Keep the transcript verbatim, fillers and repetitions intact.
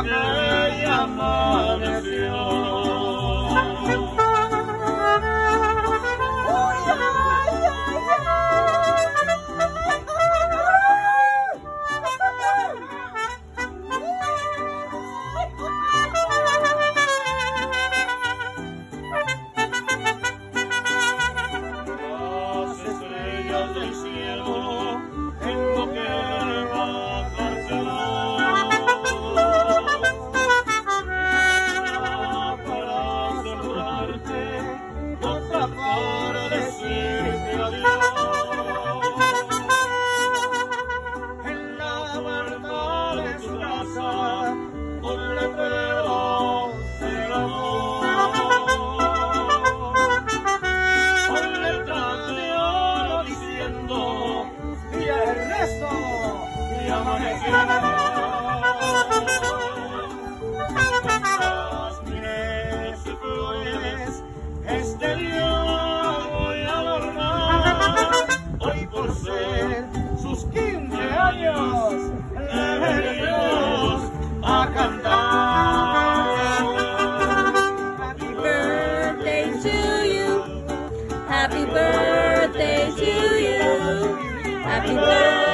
que ya amaneció. Del cielo en lo que va a carcelar para cerrarte otra para decirte adiós. En la barca de su casa un letrero se grabó con letras de oro diciendo y Ernesto y amaneció. Jazmines y flores este día voy a adornar, hoy por ser sus quince años le venimos a cantar. Happy birthday to you, happy birthday to you, happy birthday.